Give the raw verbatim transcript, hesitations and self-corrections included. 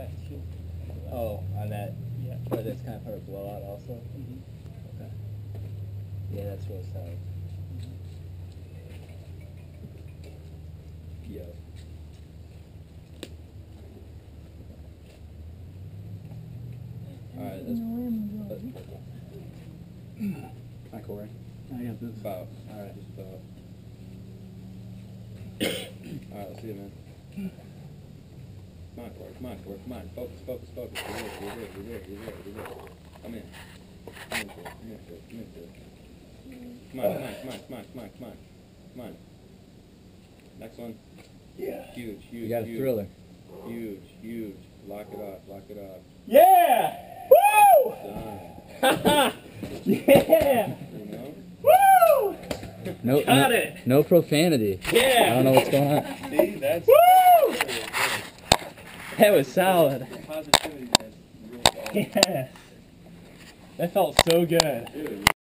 left heel. Left. Oh, on that. Yeah. But that's kind of part of blowout also. Mm-hmm. Okay. Yeah, that's really solid. Yeah. Alright, that's Hi, Corey. I got this. about. Alright, just about. Alright, let's see it, man. Come on, Corey. Come on, Corey. Come on. Focus, focus, focus. You're there, you're there, you're there, you're there, you're there. Come in. Come in, Corey. Come in, Corey. Come in, Corey. Come on, come on, come on, come on, come on, come on. Come on. Next one. Yeah. Huge, huge, You got a huge. thriller. Huge, huge. Lock it up, lock it up. Yeah! Woo! Done. Yeah! You know? Woo! No, Got no, it. no profanity. Yeah. I don't know what's going on. See, that's... Woo! That was solid. Positivity, that's real solid. Yes. That felt so good. Dude.